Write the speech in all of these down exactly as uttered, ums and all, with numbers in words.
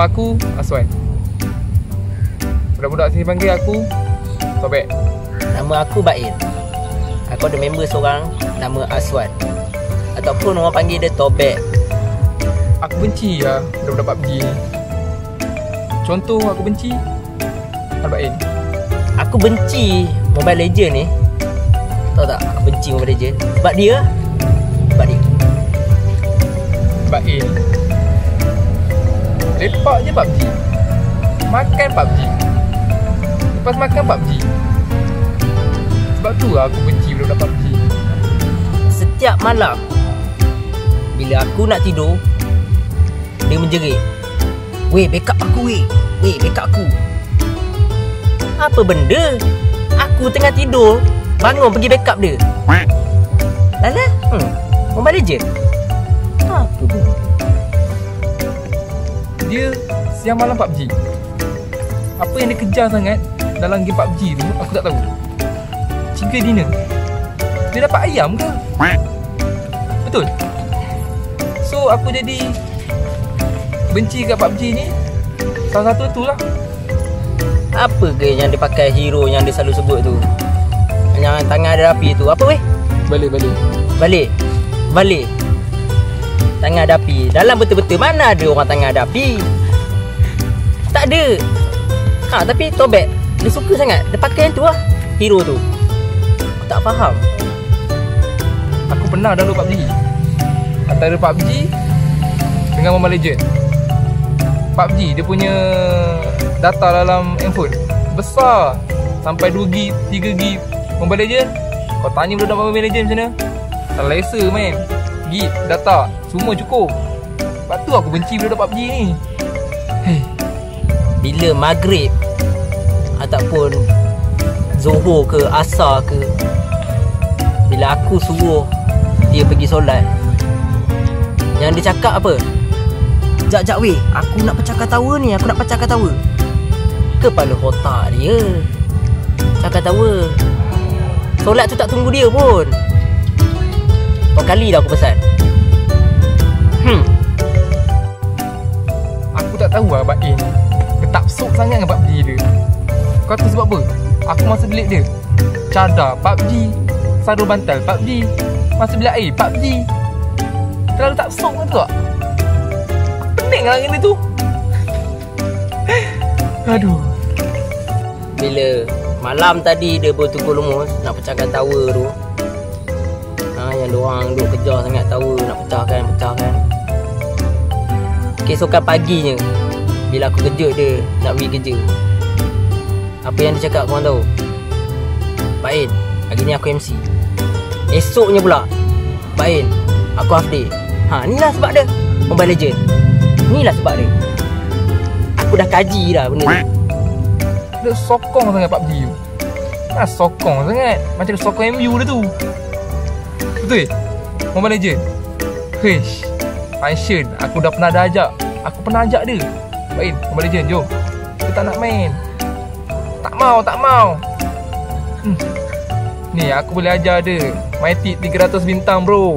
Nama aku Aswan. Budak-budak sini panggil aku Tobek. Nama aku Bain. Aku ada member seorang nama Aswan, ataupun orang panggil dia Tobek. Aku benci lah budak-budak P U B G ni. Contoh aku benci Al-Bain. Aku benci Mobile Legend ni. Tahu tak aku benci Mobile Legend? Sebab dia Sebab dia Bain lepak je P U B G, makan P U B G, lepas makan P U B G. Sebab tu lah aku benci budak-budak P U B G. Setiap malam bila aku nak tidur, dia menjerit, "Weh, backup aku weh. Weh, backup aku." Apa benda? Aku tengah tidur, bangun pergi backup dia. Lala? Hmm. Mobile Legend? Apa benda? Dia siang malam P U B G. Apa yang dia kejar sangat dalam game P U B G tu aku tak tahu. Ciga dinner, dia dapat ayam ke? Betul. So aku jadi benci kat P U B G ni. Salah satu tu lah. Apa ke yang dia pakai hero yang dia selalu sebut tu? Yang tangan ada api tu. Apa weh? Balik balik Balik Balik Tangan ada api. Dalam betul-betul mana ada orang tangan ada api? Tak ada. Ha, tapi Tobek dia suka sangat. Dia pakai yang tu lah, hero tu. Aku tak faham. Aku pernah download P U B G. Antara P U B G dengan Mobile Legend. P U B G dia punya data dalam handphone besar, sampai dua gig, tiga gig. Mobile Legend, kau tanya budak Mobile Legend macam mana? Tak lesa main. Gig, data, semua cukup. Lepas tu aku benci budak P U B G ni. Hey. Bila maghrib ataupun Zohor ke Asar ke, bila aku suruh dia pergi solat, yang dia cakap apa? "Jap jap weh, aku nak pecah ketawa ni, aku nak pecah ketawa." Kepala otak dia cakap ketawa. Solat tu tak tunggu dia pun. Berapa kali dah aku pesan. Hmm. Aku tak tahu lah Bain ni ketap sok sangat dengan P U B G dia. Kau tahu sebab apa? Aku masa bilik dia cadar P U B G, sarung bantal P U B G, masa bilik air P U B G. Terlalu tak sok kan tu tak? Pening lah dengan dia tu. Aduh. Bila malam tadi dia bertukar lumus nak pecahkan tower tu, ha, yang diorang duk kejar sangat tower nak pecahkan, pecahkan. Keesokan paginya bila aku kejut dia nak pergi kerja, apa yang dia cakap korang tahu? "Bain, hari ni aku M C." Esoknya pula, "Bain, aku half day." Ha, inilah sebab dia Mobile Legend. Inilah sebab dia. Aku dah kaji dah benda tu. Dia sokong sangat P U B G tu. Nah, sokong sangat. Macam dia sokong M U dia tu. Betul? Mobile Legend. Hish. Function. Aku dah pernah dah ajak. Aku pernah ajak dia. Bain, Mobile Legend, jom. Dia tak nak main. Tak mau, tak mau. Hmm. Ni, aku boleh ajar dia. Mythic tiga ratus bintang, bro.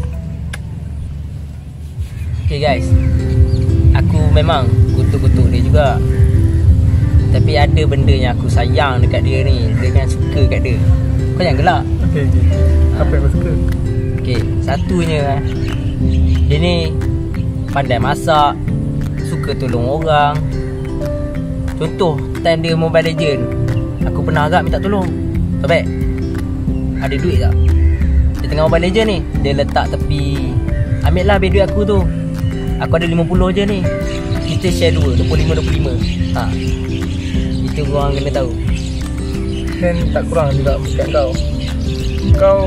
Okay guys, aku memang kutuk-kutuk dia juga. Tapi ada benda yang aku sayang dekat dia ni. Dia kan suka kat dia. Kau jangan gelak. Okay, okay. Apa yang kau suka? Okay, satunya dia ni pandai masak, suka tolong orang. Contoh, time dia Mobile Legend, aku pernah agak minta tolong. Tobek, ada duit tak? Dia tengah Mobile Legend ni, dia letak tepi. Ambil lah duit aku tu. Aku ada lima puluh je ni. Kita share dua, dua puluh lima dua puluh lima. Ha. Itu korang kena tahu. Dan tak kurang juga kat kau. Kau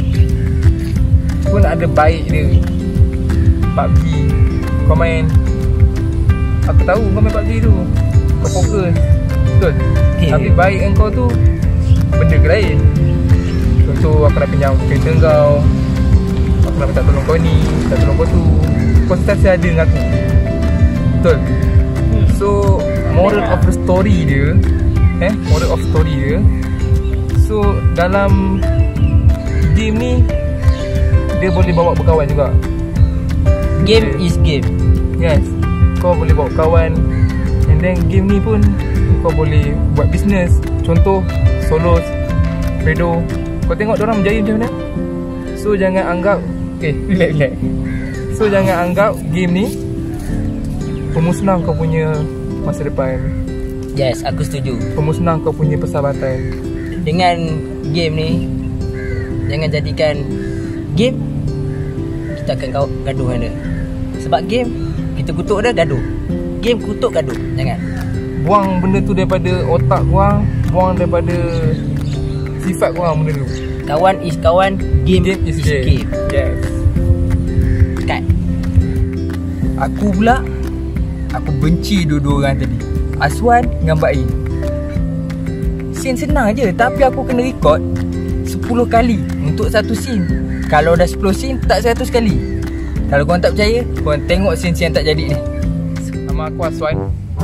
pun ada baik dia. P U B G kau main. Aku tahu kau main P U B G tu, kau fokus. Betul. Okay. Tapi baik kan kau tu benda ke lain. Contoh aku nak pinjam kereta kau, aku nak minta tolong kau ni, minta tolong kau tu. Kau sentiasa ada dengan aku. Betul. So moral of the story dia, Eh moral of story dia, so dalam game ni dia boleh bawa berkawan juga. Game is game. Yes. kau boleh bawa kawan. And then game ni pun kau boleh buat bisnes. Contoh Solos, Fredo. Kau tengok diorang berjaya macam mana. So jangan anggap Eh relax relax So jangan anggap game ni pemusnah kau punya masa depan. Yes, aku setuju. Pemusnah kau punya persahabatan. Dengan game ni, jangan jadikan game kita akan gaduh dengan dia. Sebab game kita kutuk dia, gaduh. Game kutuk, gaduh. Jangan. Buang benda tu daripada otak korang. Buang daripada sifat korang benda tu. Kawan is kawan, game, Game is is game. game. Yes. Kat. Aku pula, aku benci dua-dua orang tadi, Aswan dengan Mbak Im. Scene senang je, tapi aku kena record sepuluh kali untuk satu scene. Kalau dah sepuluh scene, tak seratus kali. Kalau korang tak percaya, korang tengok scene-scene yang tak jadi ni. Nama aku Aswan.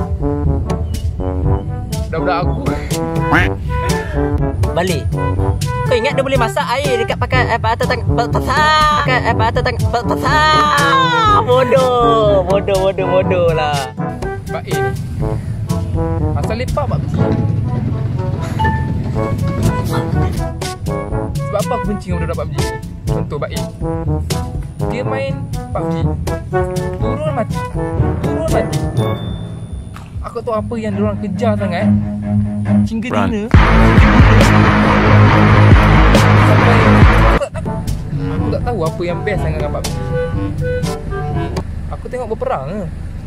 Budak-budak aku. Balik. Kau ingat dia boleh masak air dekat pakai apa atas tang pasar. Pakai apa atas tang pasar. Bodoh, bodoh, bodoh, bodoh lah. Mbak A ni asal lepak P U B G. Sebab apa aku benci dengan budak-budak P U B G? Contoh Mbak A, dia main P U B G, turun mati, turun mati. Aku tahu apa yang diorang kejar sangat hingga dina. Sampai aku tak tahu, aku tak tahu apa yang best sangat dengan P U B G. Aku tengok berperang ke.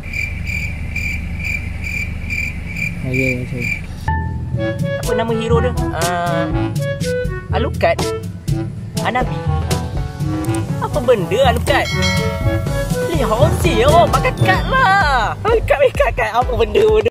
Okay, okay. Apa nama hero dia? Uh, Alucard, Hanabi. Apa benda Alucard? Li Hongxi, oh pakai kad lah. Alucard pakai kad. Apa benda bodoh.